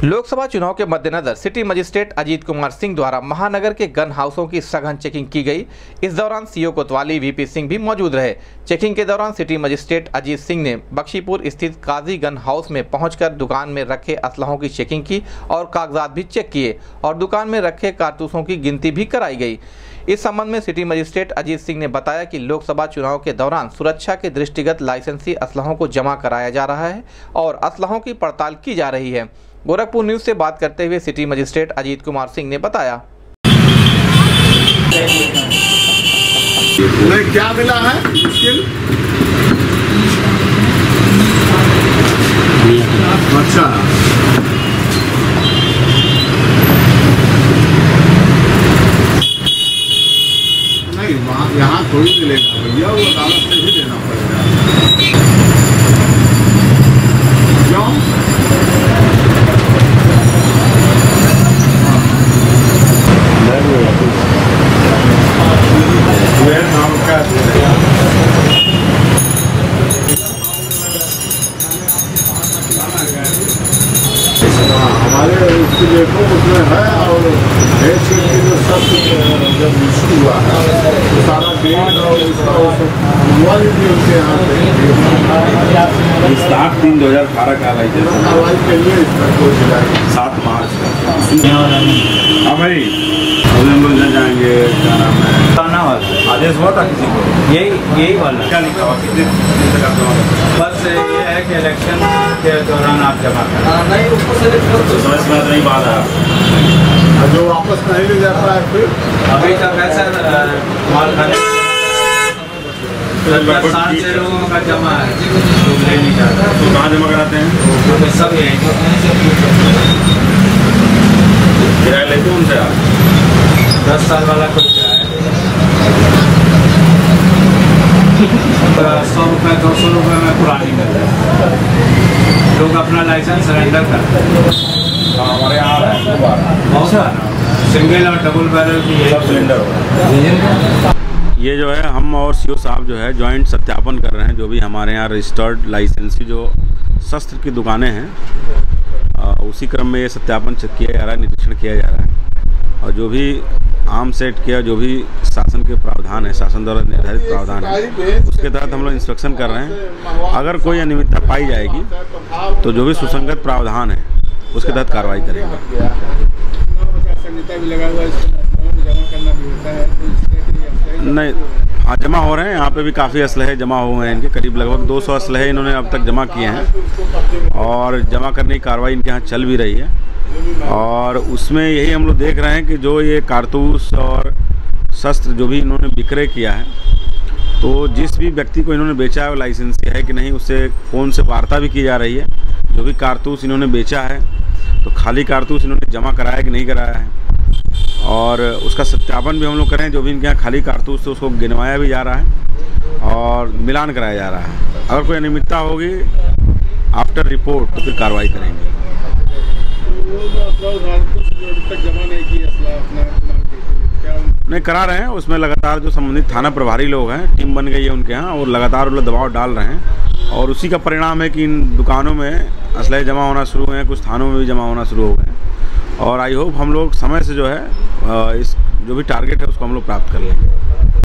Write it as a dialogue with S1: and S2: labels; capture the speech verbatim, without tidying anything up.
S1: लोकसभा चुनाव के मद्देनजर सिटी मजिस्ट्रेट अजीत कुमार सिंह द्वारा महानगर के गन हाउसों की सघन चेकिंग की गई। इस दौरान सीओ कोतवाली वीपी सिंह भी मौजूद रहे। चेकिंग के दौरान सिटी मजिस्ट्रेट अजीत सिंह ने बख्शीपुर स्थित काजी गन हाउस में पहुंचकर दुकान में रखे असलहों की चेकिंग की और कागजात भी चेक किए और दुकान में रखे कारतूसों की गिनती भी कराई गई। इस संबंध में सिटी मजिस्ट्रेट अजीत सिंह ने बताया कि लोकसभा चुनाव के दौरान सुरक्षा के दृष्टिगत लाइसेंसी असलहों को जमा कराया जा रहा है और असलहों की पड़ताल की जा रही है। गोरखपुर न्यूज से बात करते हुए सिटी मजिस्ट्रेट अजीत कुमार सिंह ने बताया,
S2: क्या मिला है अच्छा नहीं, वहाँ यहाँ थोड़ी मिलेगा भैया, वो अदालत से ही देना पड़ेगा। क्यों? हमारे उसकी देखो उसमें है और एक के जो सब जब इशू हुआ है तो सारा डेट और उसका मोबाइल भी उनके यहाँ पे
S3: सात तीन दो हज़ार अठारह का लाइसेंस
S2: कार्रवाई के लिए इसका कोई जिला
S3: सात मार्च हाँ भाई अभी हम लोग जहाँ जाएंगे क्या नाम है
S4: थाना वाला
S3: आदेश हुआ था किसी को
S4: यही यही वाला
S3: क्या लिखा हुआ कितने दिन तक आप जमा करें?
S4: बस ये है कि इलेक्शन के दौरान आप जमा करें।
S3: नहीं उसको तो समझ में नहीं बात है
S2: जो वापस नहीं ले जाता है फिर
S4: अभी तक ऐसा माल खाने सात छः लोगों का जमा है तो ले नहीं जाता।
S3: तो कहाँ जमा कराते हैं?
S4: तो सब यही
S3: किराया लेते हैं उनसे आप?
S4: दस साल वाला कुछ है सौ रुपये दो सौ रुपये में पुरानी मिल है। लोग अपना लाइसेंस सरेंडर करते हैं।
S3: हमारे यहाँ आ रहा है
S4: बहुत सारा सिंगल और डबल बैरल की
S3: सब सिलेंडर। ये जो है हम और सीओ साहब जो है जॉइंट सत्यापन कर रहे हैं। जो भी हमारे यहाँ रजिस्टर्ड लाइसेंसी जो शस्त्र की दुकानें हैं आ, उसी क्रम में ये सत्यापन चेक किया जा रहा है, निरीक्षण किया जा रहा है और जो भी आम सेट किया जो भी शासन के प्रावधान है, शासन द्वारा निर्धारित प्रावधान है, उसके तहत हम लोग इंस्पेक्शन कर रहे हैं। अगर कोई अनियमितता पाई जाएगी तो जो भी सुसंगत प्रावधान है उसके तहत कार्रवाई करेंगे। नहीं हाँ जमा हो रहे हैं, यहाँ पे भी काफ़ी असलहे जमा हुए हैं। इनके करीब लगभग दो सौ असलहे इन्होंने अब तक जमा किए हैं और जमा करने की कार्रवाई इनके यहाँ चल भी रही है। और उसमें यही हम लोग देख रहे हैं कि जो ये कारतूस और शस्त्र जो भी इन्होंने विक्रय किया है, तो जिस भी व्यक्ति को इन्होंने बेचा है वो लाइसेंसी है कि नहीं, उससे फ़ोन से वार्ता भी की जा रही है। जो भी कारतूस इन्होंने बेचा है तो खाली कारतूस इन्होंने जमा कराया कि नहीं कराया है और उसका सत्यापन भी हम लोग करें। जो भी इनके यहाँ खाली कारतूस तो उसको गिनवाया भी जा रहा है और मिलान कराया जा रहा है। अगर कोई अनियमितता होगी आफ्टर रिपोर्ट तो फिर कार्रवाई करेंगे। नहीं करा रहे हैं, उसमें लगातार जो संबंधित थाना प्रभारी लोग हैं टीम बन गई है उनके यहाँ और लगातार वो लोग दबाव डाल रहे हैं और उसी का परिणाम है कि इन दुकानों में असलहे जमा होना शुरू हुए हैं, कुछ थानों में भी जमा होना शुरू हो गए हैं और आई होप हम लोग समय से जो है इस जो भी टारगेट है उसको हम लोग प्राप्त कर लेंगे।